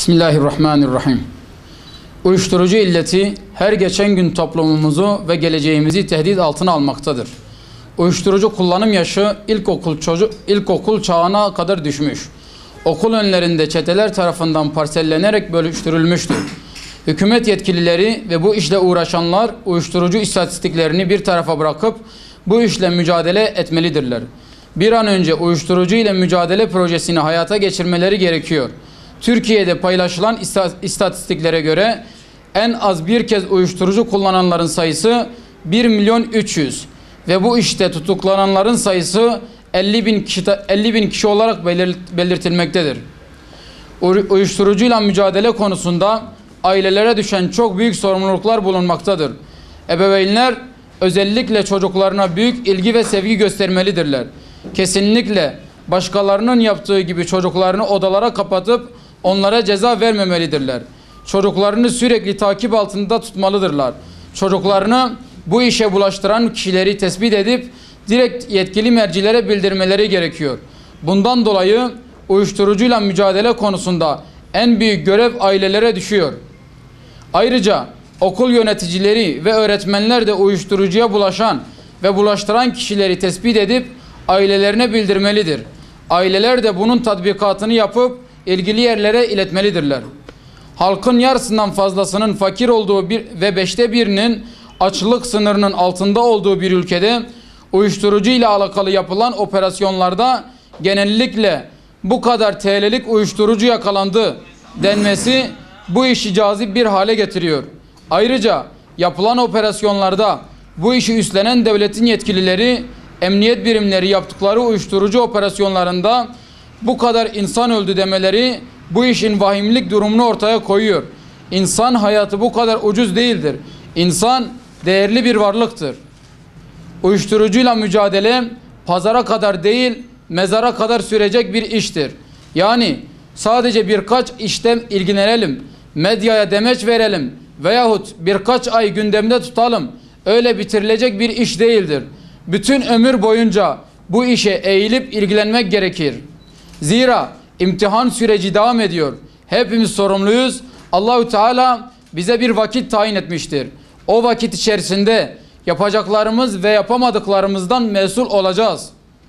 Bismillahirrahmanirrahim. Uyuşturucu illeti her geçen gün toplumumuzu ve geleceğimizi tehdit altına almaktadır. Uyuşturucu kullanım yaşı ilkokul çağına kadar düşmüş. Okul önlerinde çeteler tarafından parsellenerek bölüştürülmüştür. Hükümet yetkilileri ve bu işle uğraşanlar uyuşturucu istatistiklerini bir tarafa bırakıp bu işle mücadele etmelidirler. Bir an önce uyuşturucu ile mücadele projesini hayata geçirmeleri gerekiyor. Türkiye'de paylaşılan istatistiklere göre en az bir kez uyuşturucu kullananların sayısı 1.300.000 ve bu işte tutuklananların sayısı 50.000 kişi olarak belirtilmektedir. Uyuşturucuyla mücadele konusunda ailelere düşen çok büyük sorumluluklar bulunmaktadır. Ebeveynler özellikle çocuklarına büyük ilgi ve sevgi göstermelidirler. Kesinlikle başkalarının yaptığı gibi çocuklarını odalara kapatıp onlara ceza vermemelidirler. Çocuklarını sürekli takip altında tutmalıdırlar. Çocuklarını bu işe bulaştıran kişileri tespit edip direkt yetkili mercilere bildirmeleri gerekiyor. Bundan dolayı uyuşturucuyla mücadele konusunda en büyük görev ailelere düşüyor. Ayrıca okul yöneticileri ve öğretmenler de uyuşturucuya bulaşan ve bulaştıran kişileri tespit edip ailelerine bildirmelidir. Aileler de bunun tatbikatını yapıp ilgili yerlere iletmelidirler. Halkın yarısından fazlasının fakir olduğu ve 1/5'inin açlık sınırının altında olduğu bir ülkede uyuşturucu ile alakalı yapılan operasyonlarda genellikle bu kadar TL'lik uyuşturucu yakalandı denmesi bu işi cazip bir hale getiriyor. Ayrıca yapılan operasyonlarda bu işi üstlenen devletin yetkilileri, emniyet birimleri yaptıkları uyuşturucu operasyonlarında bu kadar insan öldü demeleri bu işin vahimlik durumunu ortaya koyuyor. İnsan hayatı bu kadar ucuz değildir. İnsan değerli bir varlıktır. Uyuşturucuyla mücadele pazara kadar değil, mezara kadar sürecek bir iştir. Yani sadece birkaç işten ilgilenelim, medyaya demeç verelim veyahut birkaç ay gündemde tutalım. Öyle bitirilecek bir iş değildir. Bütün ömür boyunca bu işe eğilip ilgilenmek gerekir. Zira imtihan süreci devam ediyor. Hepimiz sorumluyuz. Allahu Teala bize bir vakit tayin etmiştir. O vakit içerisinde yapacaklarımız ve yapamadıklarımızdan mesul olacağız.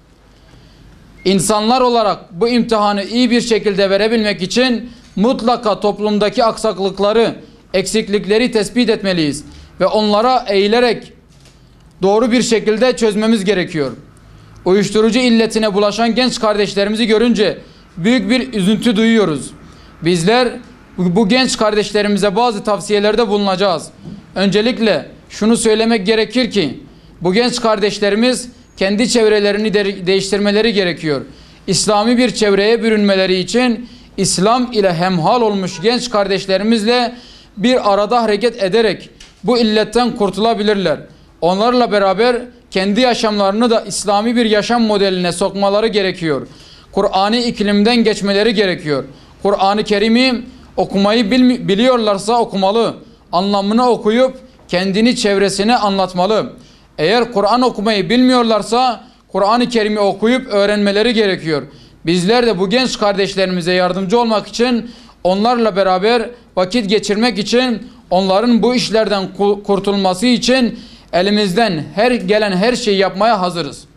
İnsanlar olarak bu imtihanı iyi bir şekilde verebilmek için mutlaka toplumdaki aksaklıkları, eksiklikleri tespit etmeliyiz ve onlara eğilerek doğru bir şekilde çözmemiz gerekiyor. Uyuşturucu illetine bulaşan genç kardeşlerimizi görünce büyük bir üzüntü duyuyoruz. Bizler bu genç kardeşlerimize bazı tavsiyelerde bulunacağız. Öncelikle şunu söylemek gerekir ki bu genç kardeşlerimiz kendi çevrelerini değiştirmeleri gerekiyor. İslami bir çevreye bürünmeleri için İslam ile hemhal olmuş genç kardeşlerimizle bir arada hareket ederek bu illetten kurtulabilirler. Onlarla beraber kendi yaşamlarını da İslami bir yaşam modeline sokmaları gerekiyor. Kur'an-ı iklimden geçmeleri gerekiyor. Kur'an-ı Kerim'i okumayı biliyorlarsa okumalı. Anlamını okuyup kendini çevresine anlatmalı. Eğer Kur'an okumayı bilmiyorlarsa Kur'an-ı Kerim'i okuyup öğrenmeleri gerekiyor. Bizler de bu genç kardeşlerimize yardımcı olmak için, onlarla beraber vakit geçirmek için, onların bu işlerden kurtulması için elimizden gelen her şeyi yapmaya hazırız.